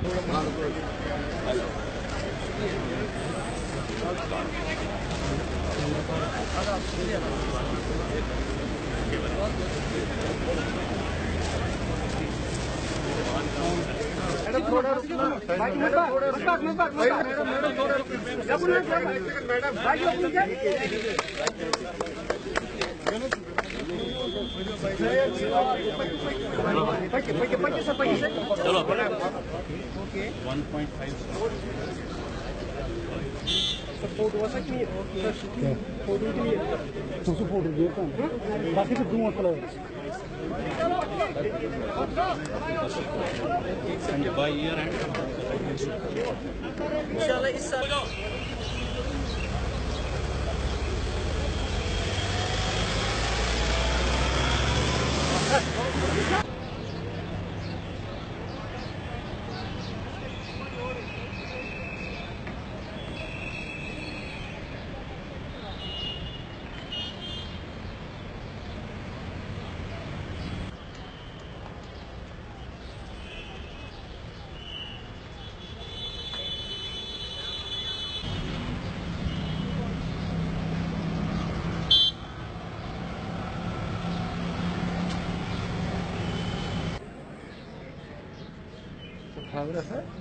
चलो 1.5 फोटो वाला की फोटो के लिए तो फोटो देता हूं बाकी तो दूं मतलब and by year end इंशाल्लाह इस साल खा रहा है।